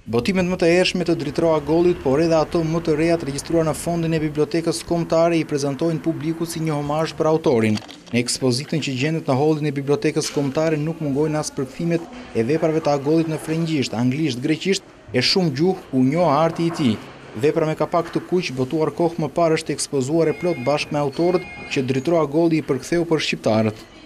Botimet më të hershme të drejtora Gollit, por edhe ato më të reja të regjistruar në fondin e Bibliotekës Kombëtare i prezantojnë publikut si një homazh për autorin. Në ekspozitën që gjendet në hollin e Bibliotekës Kombëtare nuk mungojnë as përkthimet e veprave të Agollit në frëngjisht, anglisht, greqisht e shumë gjuhë ku njoh arti i tij. Vepra me kapak të kuq botuar kohë më parë është ekspozuar e plot bashkë me autorët që drejtori Agolli i përktheu për shqiptarët.